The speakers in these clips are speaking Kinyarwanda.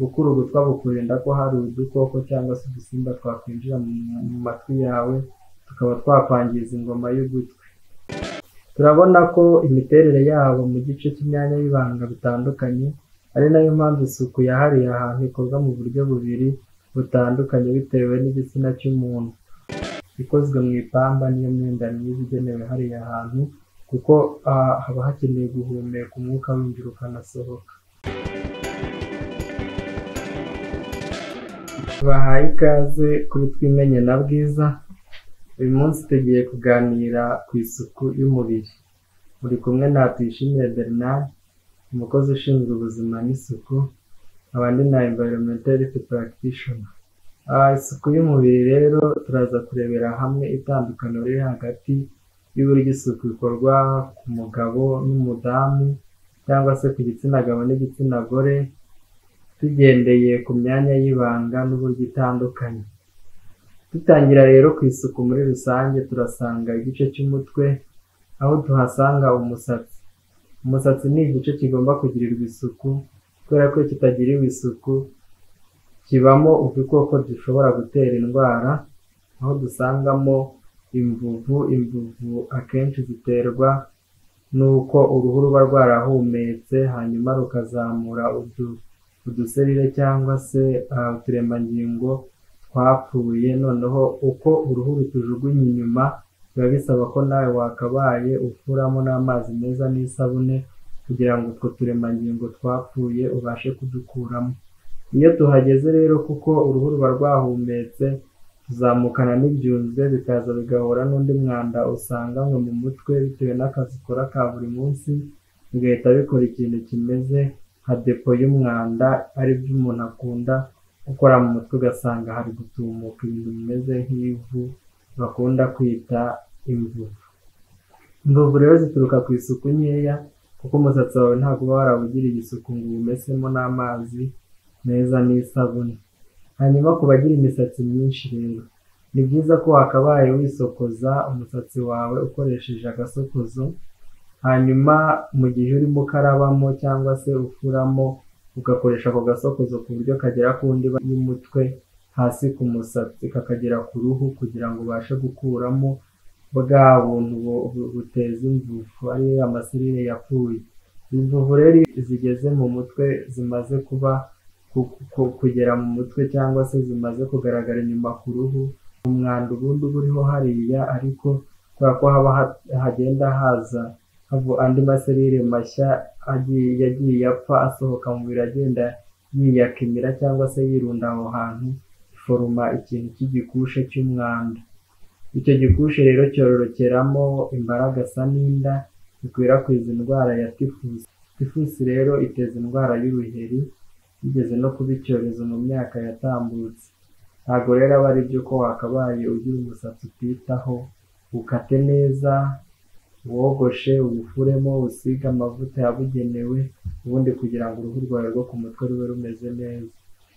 Ubukurugutwa bukurinda ko hari udukoko cyangwa se udusimba twakwinjira mu matwi yawe tukaba twakwangiza ingoma y'ugutwi. Turabona ko imiterere yabo mu gice cy'imyanya y'ibanga bitandukanye, ari nayo mpamvu isuku yahariye ahantu ikorwa mu buryo bubiri butandukanye bitewe n'igitsina cy'umuntu. Ikozwe mu ipamba niyo myenda myiza igenewe hariya hantu, kuko haba hakeneye guhumeka umwuka winjira ukanasohoka. Bahaye ikaze kuri Twimenye na Bwiza. Uyu munsi tugiye kuganira ku isuku y'umubiri. Muri kumwe na Tuyishimire Bernard, umukozi ushinzwe ubuzima n'isuku, abandi na environmental health practitioner. Isuku y'umubiri rero turaza kurebera hamwe itandukaniro riri hagati y'uburyo isuku ikorwa ku mugabo n'umudamu cyangwa se ku gitsina gabo n'igitsina gore, tugendeye ku myanya y'ibanga n'uburyo itandukanye. Dutangira rero ku isuku muri rusange, turasanga igice cy'umutwe, aho tuhasanga umusatsi. Umusatsi ni igice kigomba kugirirwa isuku, kubera ko kitagiriwe isuku kibamo udukoko dushobora gutera indwara, aho dusangamo imvuvu. Imvuvu akenshi ziterwa n'uko uruhu ruba rwarahumetse hanyuma rukazamura uduserire cyangwa se uturemangingo twapfuye. Noneho uko uruhu rutujugunya inyuma, biba bisaba ko nawe wakabaye ufuramo n'amazi meza n'isabune kugira ngo utwo turemangingo twapfuye ubashe kudukuramo. Iyo tuhageze rero, kuko uruhu ruba rwahumetse, tuzamukana n'ibyunzwe bikaza bigahura n'undi mwanda usanganywe mu mutwe bitewe n'akazi ukora ka buri munsi, bigahita bikora ikintu kimeze nka depo y'umwanda, ari byo umuntu akunda gukora mu mutwe, ugasanga hari gutumuka ibintu bimeze nk'ivu bakunda kwita imvuvu. Imvuvu rero zituruka ku isuku nkeya, kuko umusatsi wawe ntabwo uba warawugiriye isuku ngo uwumesemo n'amazi meza n'isabune. Hanyuma ku bagira imisatsi myinshi rero, ni byiza ko wakabaye wisokoza umusatsi wawe ukoresheje agasokozo, hanyuma mu gihe urimo ukarabamo cyangwa se ufuramo, ugakoresha ako gasokozo ku buryo kagera ku ndiba y'umutwe hasi ku musatsi, kakagera ku ruhu kugira ngo ubashe gukuramo bwa buntu buteza imvuvu, ariyo amaserire yapfuye. Imvuvu rero zigeze mu mutwe, zimaze kugera mu mutwe cyangwa se zimaze kugaragara inyuma ku ruhu, umwanda ubundi uba uriho hariya, ariko kubera ko hagenda haza andi maserire mashya yagiye apfa asohoka mu mubiri, agenda yiyakimira cyangwa se yirunda aho hantu, iforoma ikintu cy'igikushe cy'umwanda. Icyo gikushe rero cyororokeramo imbaragasa n'inda bikwirakwiza indwara ya tifusi. Tifusi rero iteza indwara y'uruheri, bigeze no kuba icyorezo mu myaka yatambutse. Ntabwo rero aba ari byo ko wakabaye ugira umusatsi utitaho, ukate neza, wogoshe, uwufuremo, usige amavuta yabugenewe, ubundi kugira ngo uruhu rwawe rwo ku mutwe rube rumeze neza.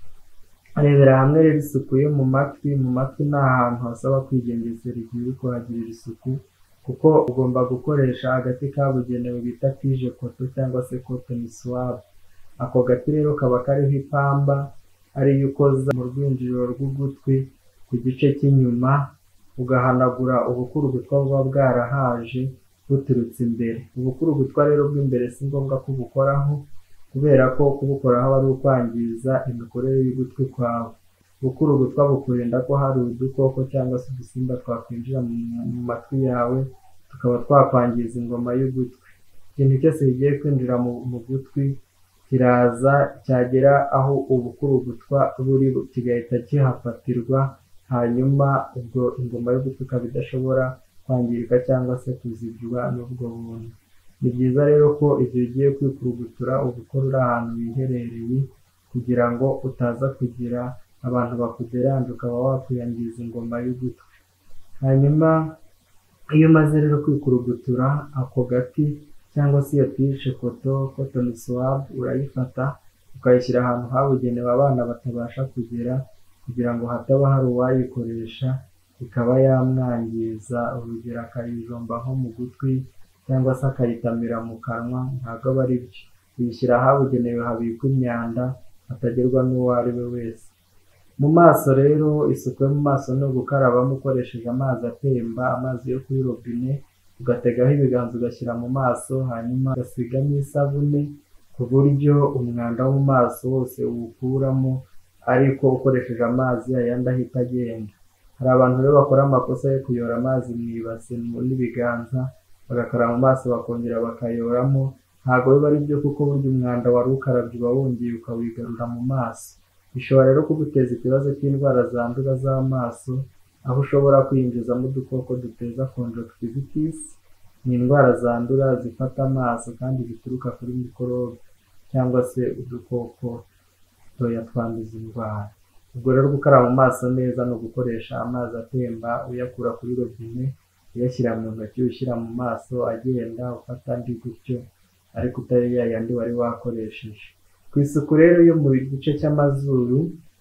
Arebera hamwe rero isuku yo mu matwi. Mu matwi ni ahantu hasaba kwigengesera igihe uri kuhagirira isuku, kuko ugomba gukoresha agati kabugenewe bita tije koto cyangwa se cotton swab. Ako gati rero kaba kariho ipamba, ariyo ukoza mu rwinjiriro rw'ugutwi ku gice cy'inyuma, ugahanagura ubukurugutwa buba bwarahaje buturutse imbere. Ubukurugutwa rero bw'imbere si ngombwa ko ubukoraho, kubera ko kubukoraho ari ukwangiza imikorere y'ugutwi kwawe. Ubukurugutwa bukurinda ko hari udukoko cyangwa se udusimba twakwinjira mu matwi yawe tukaba twakwangiza ingoma y'ugutwi. Ikintu cyose kigiye kwinjira mu gutwi kiraza, cyagera aho ubukurugutwa buri kigahita kihafatirwa, hanyuma ubwo ingoma y'ugutwi ikaba idashobora kwangirika cyangwa se kuzibywa n'ubwo buntu. Ni byiza rero ko igihe ugiye kwikurugutura ubikora uri ahantu wiherereye, kugira ngo utaza kugira abantu bakuderanje ukaba wakwiyangiza ingoma y'ugutwi. Hanyuma iyo umaze rero kwikurugutura, ako gati cyangwa se iyo tije koto, cotton swab, urayifata ukayishyira ahantu habugenewe abana batabasha kugera, kugira ngo hataba hari uwayikoresha ikaba yamwangiza, urugero akayijomba nko mu gutwi cyangwa se akayitamira mu kanwa. Ntabwo aba ari byo. Uyishyira ahabugenewe habikwa imyanda, atagerwa n'uwo ari we wese. Mu maso rero, isuku yo mu maso ni ugukarabamo ukoresheje amazi atemba, amazi yo kuri robine, ugategaho ibiganza ugashyira mu maso, hanyuma ugasigamo isabune ku buryo umwanda wo mu maso wose uwukuramo, ariko ukoresheje amazi ayandi ahita agenda. Hari abantu rero bakora amakosa yo kuyora amazi mu ibase n'ibiganza, bagakaraba mu maso bakongera bakayoramo. Ntabwo biba ari byo, kuko burya umwanda wari ukarabye uba wongeye ukawigarura mu maso. Bishobora rero kuguteza ikibazo cy'indwara zandura z'amaso, aho ushobora kwinjizamo udukoko duteza conjunctivitis. Ni indwara zandura zifata amaso kandi zituruka kuri mikorobe cyangwa se udukoko dutoya twanduza indwara. Ubwo rero gukaraba mu maso neza ni ugukoresha amazi atemba uyakura kuri robine, uyashyira mu ntoki, ushyira mu maso, agenda ufata andi gutyo, ariko utari ya yandi wari wakoresheje. Ku isuku rero yo mu gice cy'amazuru,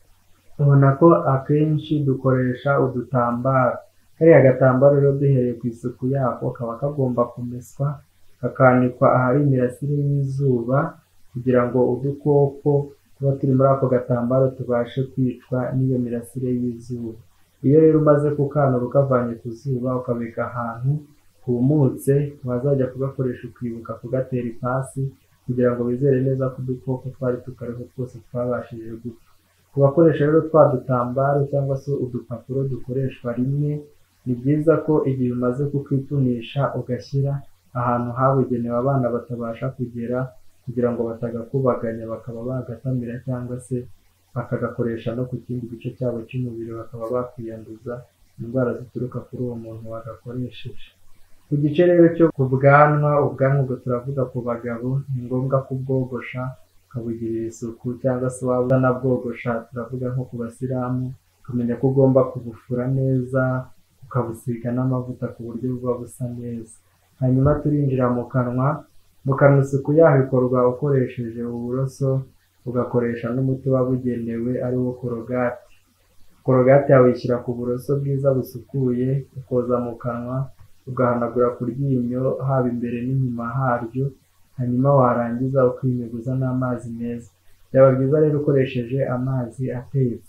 ubona ko akenshi dukoresha udutambaro. Kariya gatambaro rero duhereye ku isuku yako kaba kagomba kumeswa, kakanikwa ahari imirasire y'izuba kugira ngo udukoko tuba turi muri ako gatambaro tubashe kwicwa n'iyo mirasire y'izuba. Iyo rero umaze kukanura ukavanye ku zuba ukabika ahantu humutse, wazajya kugakoresha ukibuka kugatera ipasi kugira ngo wizere neza ko udukoko twari tukariho twose twabashije gupfa. Ku bakoresha rero twa dutambaro cyangwa se udupapuro dukoreshwa rimwe, ni byiza ko igihe umaze kukifunisha ugashyira ahantu habugenewe abana batabasha kugera, kugira ngo batagakubaganya bakaba bagatamira cyangwa se bakagakoresha no ku kindi gice cyabo cy'umubiri, bakaba bakwiyanduza indwara zituruka kuri uwo muntu wagakoresheje. Ku gice rero cyo ku bwanwa, ubwanwa ubwo turavuga ku bagabo, ni ngombwa kubwogosha ukabugirira isuku, cyangwa se waba utanabwogosha turavuga nko ku basilamu, ukamenya ko ugomba kubufura neza, ukabusiga n'amavuta ku buryo buba busa neza. Hanyuma turinjira mu kanwa. Mu kanwa isuku yaho ikorwa ukoresheje uburoso, ugakoresha n'umuti wabugenewe ari wo korogati. Korogati yawe uyishyira ku buroso bwiza busukuye, ukoza mu kanwa, ugahanagura ku ryinyo haba imbere n'inyuma haryo, hanyuma warangiza ukinyuguza n'amazi meza. Byaba byiza rero ukoresheje amazi atetse.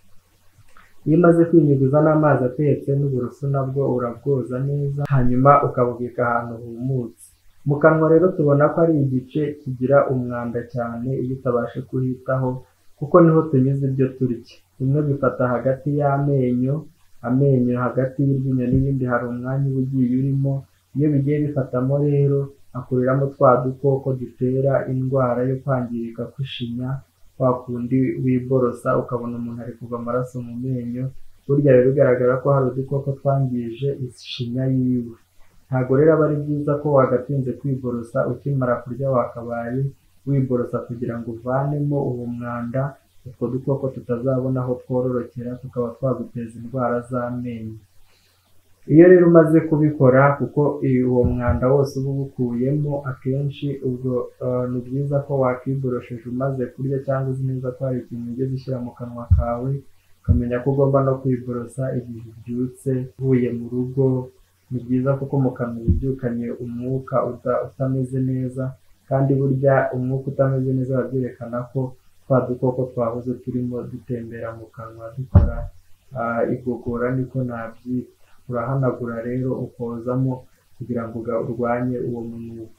Iyo umaze kwinyuguza n'amazi atetse, n'uburoso nabwo urabwoza neza, hanyuma ukabubika ahantu humutse. Mu kanwa rero tubona ko ari igice kigira umwanda cyane iyo utabashe kuhitaho, kuko niho tunyuze ibyo turya. Bimwe bifata hagati y'amenyo, hagati y'iryinyo n'ibindi hari umwanya uba ugiye urimo. Iyo bigiye bifatamo rero hakuriramo twa dukoko dutera indwara yo kwangirika kw'ishinya, wa kundi wiborosa ukabona umuntu ari kuva amaraso mu menyo. Burya rero bigaragara ko hari udukoko twangije ishinya yiwe. Ntabwo rero aba ari byiza ko wagatinze kwiborosa, ukimara kurya wakabaye wiborosa kugira ngo uvanemo uwo mwanda, utwo dukoko tutazabona aho twororokera tukaba twaguteza indwara z'amenyo. Iyo rero umaze kubikora, kuko uwo mwanda wose uba ubukuyemo, akenshi ubwo ni byiza ko wakiborosheje umaze kurya, cyangwa uzi neza ko hari ikintu ugeze ushyira mu kanwa kawe, ukamenya ko ugomba no kwiborosa igihe ubyutse uvuye mu rugo. Ni byiza kuko mu kanwa ubyukanye umwuka utameze neza, kandi burya umwuka utameze neza biba byerekana ko twa dukoko twahoze turimo dutembera mu kanwa dukora igogora, niko nabyita. Urahanagura rero ukozamo kugira ngo urwanye uwo munuko.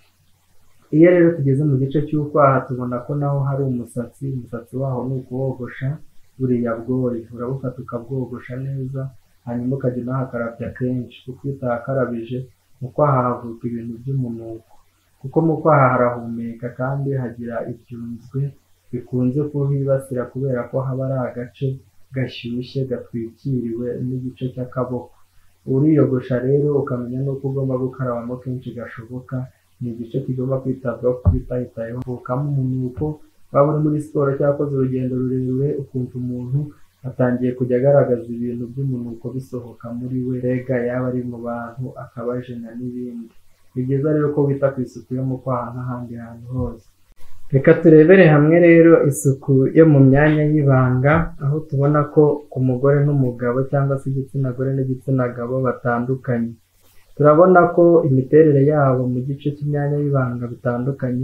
Iyo rero tugeze mu gice cy'ukwaha, tubona ko naho hari umusatsi waho ni ukuwogosha buriya bwoya. Urabufata ukabwogosha neza, hanyuma ukajya unahakarabya kenshi, kuko iyo utahakarabije mu kwaha havuka ibintu by'umunuko, kuko mu kwaha harahumeka kandi hagira ibyunzwe bikunze kuhibasira, kubera ko haba ari agace gashyushye gatwikiriwe n'igice cy'akaboko. Uriyogosha rero ukamenya n'uko ugomba gukarabamo kenshi gashoboka. Ni igice kigomba kwitabwaho kuko utahitayeho havukamo umunuko. Waba uri muri siporo cyangwa wakoze urugendo rurerure ukumva umuntu atangiye kujya agaragaza ibintu by'umunuko bisohoka muri we, rega yaba ari mu bantu akabajena n'ibindi. Ni byiza rero ko wita ku isuku yo mu kwaha n'ahandi hantu hose. Reka turebere hamwe rero isuku yo mu myanya y'ibanga, aho tubona ko ku mugore n'umugabo cyangwa se igitsina gore n'igitsina gabo batandukanye. Turabona ko imiterere yabo mu gice cy'imyanya y'ibanga bitandukanye.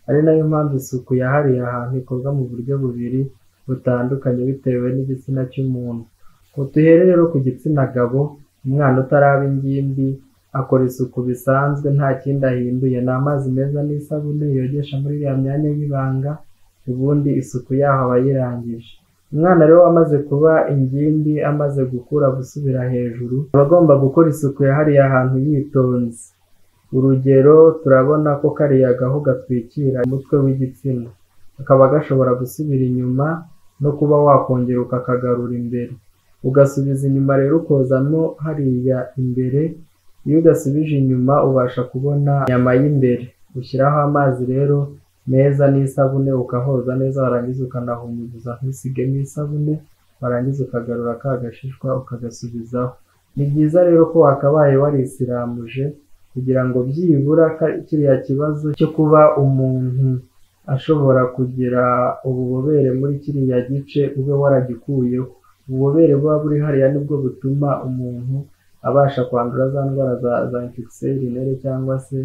ari nayo mpamvu isuku yahariye ahantu ikorwa mu buryo bubiri butandukanye bitewe n'igitsina cy'umuntu. Ngo duhere rero ku gitsina gabo, umwana utaraba ingimbi akora isuku bisanzwe nta kindi ahinduye, ni amazi meza n'isabune yogesha muri iriya myanya y'ibanga, ubundi isuku yaho aba ayirangije. Umwana rero wamaze kuba ingimbi, amaze gukura gusubira hejuru, aba agomba gukora isuku yahariye ahantu yitonze. Urugero turabona ko kariya gahu gatwikira umutwe w'igitsina, kakaba gashobora gusubira inyuma no kuba wakongera ukakagarura imbere, ugasubiza inyuma rero ukozamo hariya imbere. Iyo ugasubije inyuma ubasha kubona inyama y'imbere, ushyiraho amazi rero meza n'isabune ukahoza neza, warangiza ukanahumuza ntusigemo isabune, warangiza ukagarura ka gashishwa ukagasubizaho. Ni byiza rero ko wakabaye warisiramuje kugira ngo byibura kiriya kibazo cyo kuba umuntu ashobora kugira ububobere muri kiriya gice ube waragikuyeho. Ububobere buba buri hariya nibwo butuma umuntu abasha kwandura za ndwara za infection urinary cyangwa se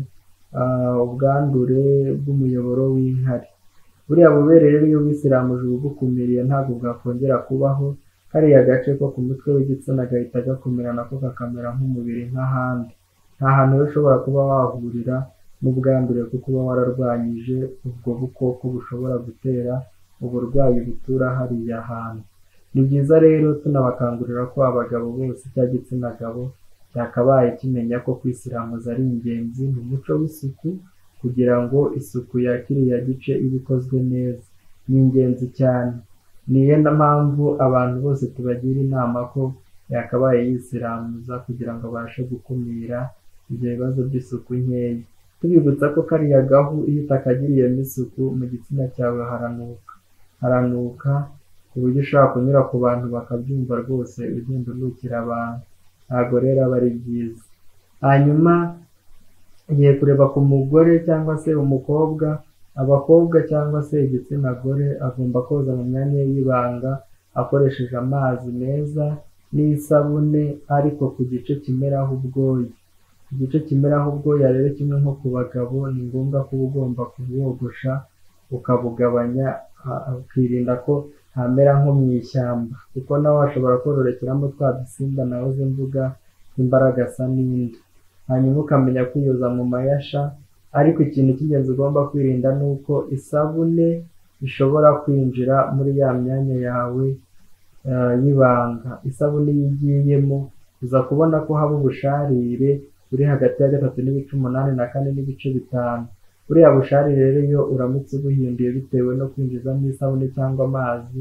ubwandure bw'umuyoboro w'inkari. Buriya bubere rero iyo wisiramuje ubugukumiriye ntabwo bwakongera kubaho, kariya gace ko ku mutwe w'igitsina gahita gakomera nako kakamera nk'umubiri nk'ahandi. Nta hantu rero ushobora kuba wahurira n'ubwandure kuko uba wararwanyije ubwo bukoko bushobora gutera uburwayi butura hariya hantu. Ni byiza rero tunabakangurira ko abagabo bose cya gitsina gabo cyakabaye kimenya ko kwisiramuza ari ingenzi mu muco w'isuku, kugira ngo isuku ya kiriya gice ibe ikozwe neza. Ni ingenzi cyane, niyo mpamvu abantu bose tubagira inama ko yakabaye yisiramuza kugira ngo abashe gukumira ibyo bibazo by'isuku nkeya. Tubibutsa ko kariya gahu iyo utakagiriyemo isuku mu gitsina cyawe haranuka ku buryo ushobora kunyura ku bantu bakabyumva rwose ugenda unukira abantu, ntabwo rero aba ari byiza. Hanyuma ugiye kureba ku mugore cyangwa se umukobwa, abakobwa cyangwa se igitsina gore agomba koza mu myanya y'ibanga akoresheje amazi meza n'isabune, ariko ku gice kimeraho ubwoya. Igice kimeraho ubwoya rero kimwe nko ku bagabo ni ngombwa ko uba ugomba kubwogosha ukabugabanya, ukirinda ko hamera nko mu ishyamba, kuko nawe hashobora kororokeramo twa dusimba nahoze mvuga nk'imbaragasa n'indi. Hanyuma ukamenya kwiyoza mu mayasha, ariko ikintu cy'ingenzi ugomba kwirinda ni uko isabune ishobora kwinjira muri ya myanya yawe y'ibanga. Isabune iyo igiyemo uza kubona ko haba ubusharire buri hagati ya 3.8 na 4.5. Buriya busharire rero iyo uramutse ubuhinduye bitewe no kwinjizamo isabune cyangwa amazi,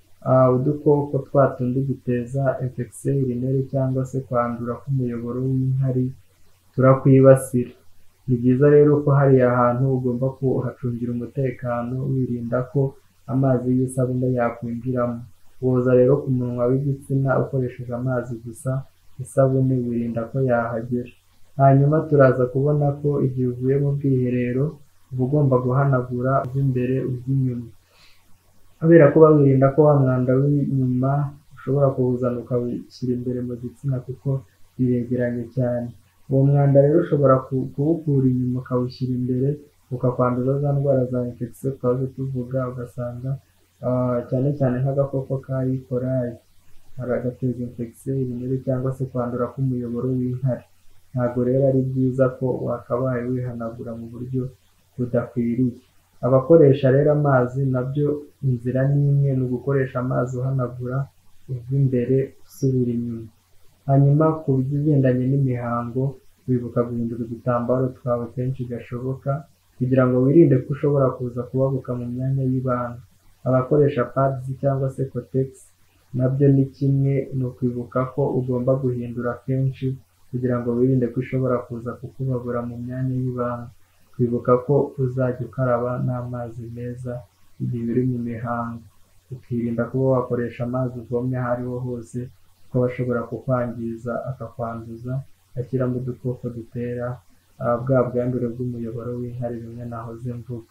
udukoko twa tundi duteza infection urinary cyangwa se kwandura k'umuyoboro w'inkari turakwibasira. Ni byiza rero ko hariya hantu ugomba kuhacungira umutekano, wirinda ko amazi y'isabune yakwinjiramo. Woza rero ku munwa w'igitsina ukoresheje amazi gusa, isabune wirinda ko yahagera. Hanyuma turaza kubona ko igihe uvuye mu bwiherero uba ugomba guhanagura imbere inyuma, kubera ko wirinda ko wa mwanda w'inyuma ushobora kuwuzana ukawushyira imbere mu gitsina kuko biregeranye cyane. Uwo mwanda rero ushobora kuwukura inyuma ukawushyira imbere, ukakwanduza za ndwara za infection twaje tuvuga, ugasanga cyane cyane nk'agakoko ka E. coli gateza infection urinary cyangwa se kwandura k'umuyoboro w'inkari. Ntabwo rero ari byiza ko wakabaye wihanagura mu buryo budakwiriye. Abakoresha rero amazi nabyo inzira ni imwe, ni ugukoresha amazi uhanagura uva imbere usubira inyuma. Hanyuma ku bigendanye n'imihango, wibuka guhindura udutambaro twawe kenshi gashoboka kugira ngo wirinde ko ushobora kuza kubabuka mu myanya y'ibanga. Abakoresha pads cyangwa se cotex nabyo ni kimwe, ni ukwibuka ko ugomba guhindura kenshi kugira ngo wirinde ko ushobora kuza kukubabura mu myanya y'ibanga. Kwibuka ko uzajya ukaraba n'amazi meza igihe uri mu mihango, ukirinda kuba wakoresha amazi uvomye aho ariho hose kuko bashobora kukwangiza akakwanduza, ashyiramo udukoko dutera bwa bwandure bw'umuyoboro w'inkari bimwe nahoze mvuga.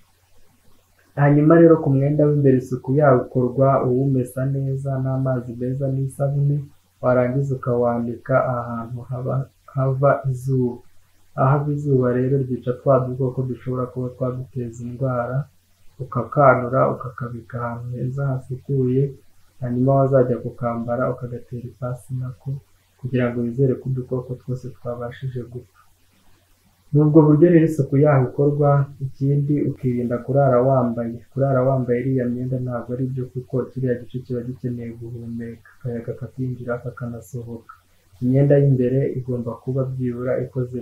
Hanyuma rero ku mwenda w'imbere isuku yakorwa uwumesa neza n'amazi meza n'isabune, warangiza ukawanika ahantu hava izuba. ahava izuba rero ryica twa dukoko dushobora kuba twaguteza indwara, ukakanura ukakabika ahantu heza hasukuye, hanyuma wazajya kukambara ukagatera ipasi nako kugira ngo wizere ko udukoko twose twabashije gupfa. N'ubwo buryo rero isuku yaho ikorwa. Ikindi ukirinda kurara wambaye iriya myenda ntabwo ari byo, kuko kiriya gice kiba gikeneye guhumeka, akayaga kakinjira kakanasohoka. Imyenda y'imbere igomba kuba byibura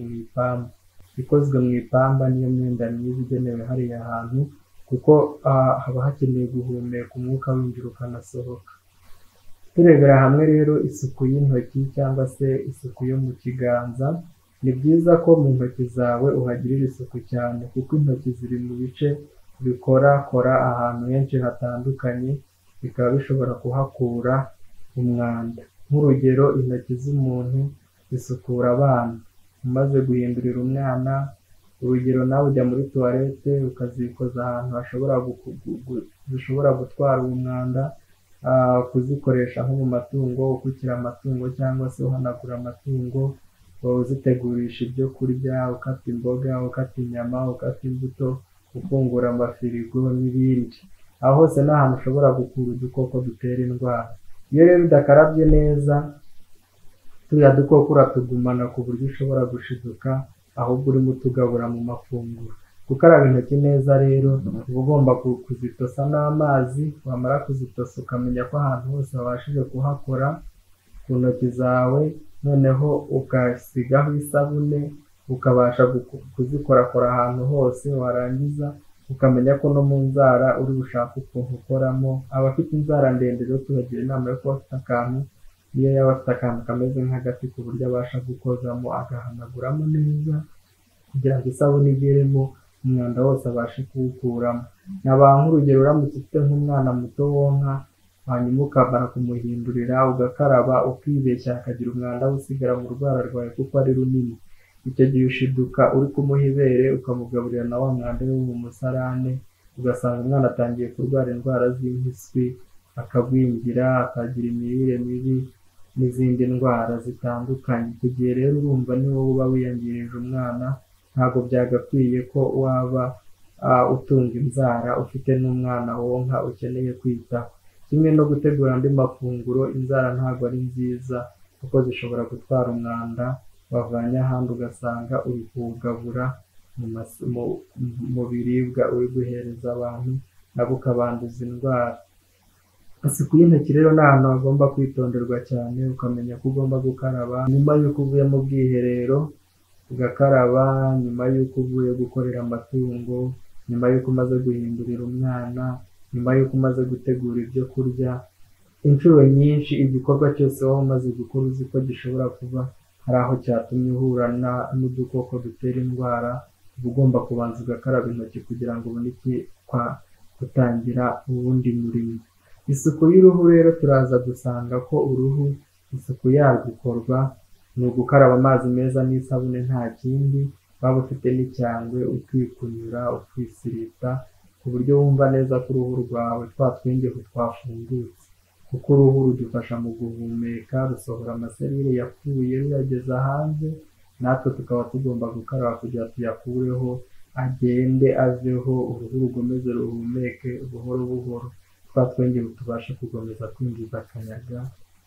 ikozwe mu ipamba niyo myenda myiza igenewe hariya hantu, kuko haba hakeneye guhumeka umwuka winjira ukanasohoka. Turebera hamwe rero isuku y'intoki cyangwa se isuku yo mu kiganza, ni byiza ko mu ntoki zawe uhagirira isuku cyane, kuko intoki ziri mu bice bikorakora ahantu henshi hatandukanye, bikaba bishobora kuhakura umwanda. Nk'urugero, intoki z'umuntu zisukura abana. Umaze guhindurira umwana, urugero nawe ujya muri tuwarete ukazikoza ahantu zishobora gutwara uwo mwanda, kuzikoresha nko mu matungo, ukukira amatungo cyangwa se uhanagura amatungo, uzitegurisha ibyo kurya, ukata imboga, ukata inyama, ukata imbuto, ufungura amafirigo n'ibindi. Aho hose ni ahantu ushobora gukura udukoko dutera indwara. Iyo rero udakarabye neza, turiya dukoko uratugumana ku buryo ushobora gushiduka, ahubwo urimo utugabura mu mafunguro. Gukaraba intoki neza rero, uba ugomba kuzitosa n'amazi, wamara kuzitosa ukamenya ko ahantu hose wabashije kuhakora ku ntoki zawe, noneho ugasigaho isabune, ukabasha kuzikorakora ahantu hose, warangiza ukamenya ko no mu nzara uri bushake ukuntu ukoramo. Abafite inzara ndende rero tubagira inama yo kuba bafite akantu, niyo yaba afite akantu kameze nk'agati ku buryo abasha gukozamo agahanaguramo neza, kugira ngo isabune igeremo umwanda wose abashe kuwukuramo. Nk'urugero, uramutse ufite nk'umwana muto wonka, hanyuma ukamara kumuhindurira ugakaraba, ukibeshya hakagira umwanda usigara mu rwara rwawe kuko ari runini, icyo gihe ushiduka uri kumuha ibere ukamugaburira na wa mwanda wo mu musarane, ugasanga umwana atangiye kurwara indwara z'impiswi, akagwingira, akagira imirire mibi n'izindi ndwara zitandukanye. Icyo gihe rero urumva ni wowe uba wiyangirije umwana, ntabwo byagakwiye ko waba utunga inzara ufite n'umwana wonka ukeneye kwitaho. Kimwe no gutegura andi mafunguro, inzara ntabwo ari nziza kuko zishobora gutwara umwanda wavanye ahandi, ugasanga uri kuwugabura mu biribwa uri guhereza abantu, nabo ukabanduza indwara. Isuku y'intoki rero ni ahantu hagomba kwitonderwa cyane, ukamenya ko ugomba gukaraba nyuma y'uko uvuye mu bwiherero, ugakaraba nyuma y'uko uvuye gukorera amatungo, nyuma y'uko umaze guhindurira umwana, nyuma y'uko umaze gutegura ibyo kurya. Inshuro nyinshi igikorwa cyose waba umaze gukora uzi ko gishobora kuba hari aho cyatumye uhura n'udukoko dutera indwara, uba ugomba kubanza ugakaraba intoki kugira ngo ubone gutangira uwundi murimo. Isuku y'uruhu rero turaza gusanga ko uruhu isuku yarwo ikorwa ni ugukaraba amazi meza n'isabune, nta kindi. Waba ufite n'icyangwe ukikunyura, ukisirita, ku buryo wumva neza ko uruhu rwawe twa twenge twafungutse, kuko uruhu rudufasha mu guhumeka, rusohora amaserire yapfuye ruyageza hanze, natwe tukaba tugomba gukaraba kugira tuyakureho, agende aveho, uruhu rugomeze ruhumeke buhoro buhoro, twa twenge tubasha gukomeza kwinjiza akayaga,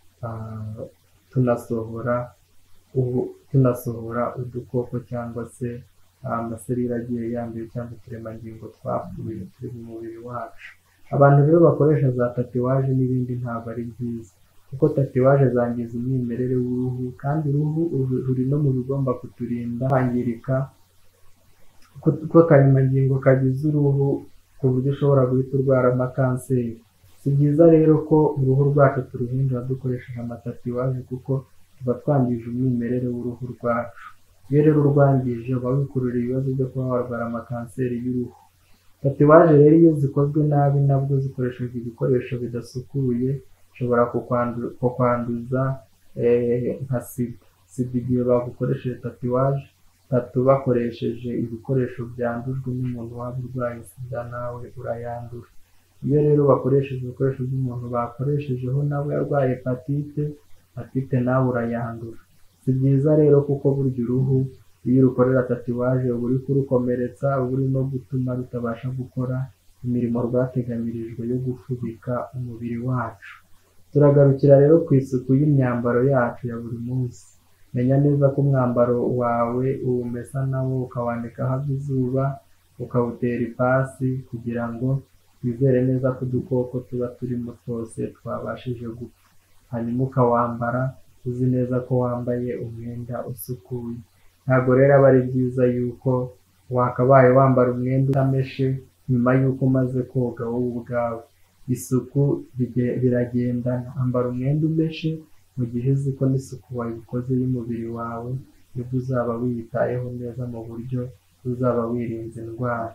tunasohora udukoko cyangwa se amaserire agiye yanduye cyangwa uturemangingo twapfuye turi mu mubiri wacu. Abantu rero bakoresha za tatuwaje n'ibindi ntabwo ari byiza, kuko tatuwaje zangiza umwimerere w'uruhu, kandi uruhu ruri no mu bigomba kuturinda kwangirika kuko akaremangingo kagize uruhu ku buryo ushobora guhita urwara amakanseri. Si byiza rero ko uruhu rwacu turuhindura dukoresheje amatatuwaje, kuko tuba twangije umwimerere w'uruhu rwacu. Iyo rero urwangije uba wikurura ibibazo byo kuba warwara amakanseri y'uruhu. Tatuwaje rero iyo zikozwe nabi, nabwo zikoreshejwe ibikoresho bidasukuye, bishobora kukwanduza nka sida igihe bagukoresheje tatuwaje. Bakoresheje ibikoresho byandujwe n'umuntu waba urwaye sida, nawe urayandura. Iyo rero bakoresheje ibikoresho by'umuntu bakoreshejeho nawe yarwaye hepatite nawe urayandura. Si byiza rero kuko burya uruhu iyo urukorera tatuwaje uba uri kurukomeretsa, uba uri no gutuma rutabasha gukora imirimo rwateganyirijwe yo gufubika umubiri wacu. Turagarukira rero ku isuku y'imyambaro yacu ya buri munsi. Menya neza ko umwambaro wawe uwumesa nawo, ukawanika hava izuba, ukawutera ipasi kugira ngo wizere neza ko udukoko tuba turimo twose twabashije gupfa. Hanyuma ukawambara uzi neza ko wambaye umwenda usukuye. Ntabwo rero aba ari byiza yuko wakabaye wambara umwenda utameshe nyuma y'uko umaze koga wowe ubwawe. Isuku biragendana. Ambara umwenda umeshe mu gihe uzi ko n'isuku wayikoze y'umubiri wawe, nibwo uzaba wiyitayeho neza mu buryo uzaba wirinze indwara.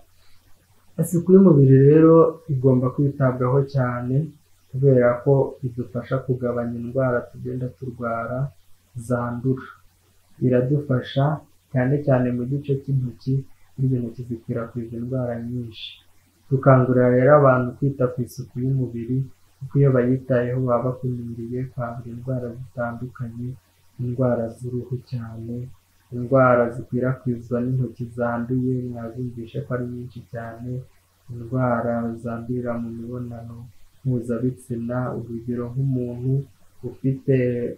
Isuku y'umubiri rero igomba kwitabwaho cyane kubera ko idufasha kugabanya indwara tugenda turwara zandura. Iradufasha cyane cyane mu gice cy'intoki, burya intoki zikwirakwiza indwara nyinshi. Dukangurira rero abantu kwita ku isuku y'umubiri kuko iyo bayitayeho baba bakumiriye kwandura indwara zitandukanye, indwara z'uruhu cyane, indwara zikwirakwizwa n'intoki zanduye mwazumvishe ko ari nyinshi cyane, indwara zandurira mu mibonano mpuzabitsina, urugero nk'umuntu ufite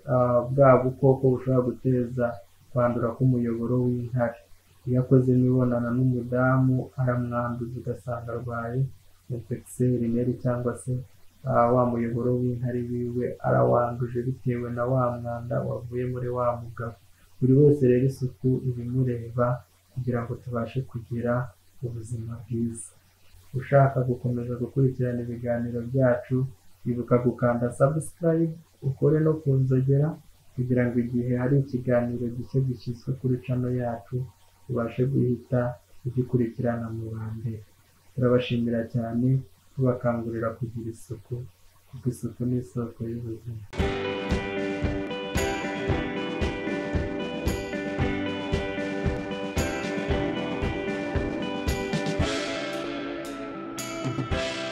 bwa bukoko bushobora guteza kwandura k'umuyoboro w'inkari. Iyo akoze imibonano n'umudamu aramwanduza ugasanga arwaye infection urinary cyangwa se wa muyoboro w'inkari wiwe arawanduje bitewe na wa mwanda wavuye muri wa mugabo. Buri wese rero isuku ibimureba kugira ngo tubashe kugira ubuzima bwiza. Ushaka gukomeza gukurikirana ibiganiro byacu, ibuka gukanda subscribe, ukore no ku nzogera kugira ngo igihe hari ikiganiro gishya gishyizwe kuri channel yacu ubashe guhita ugikurikirana mu ba mbere. Turabashimira cyane, tubakangurira kugira isuku kuko isuku ni isoko y'ubuzima.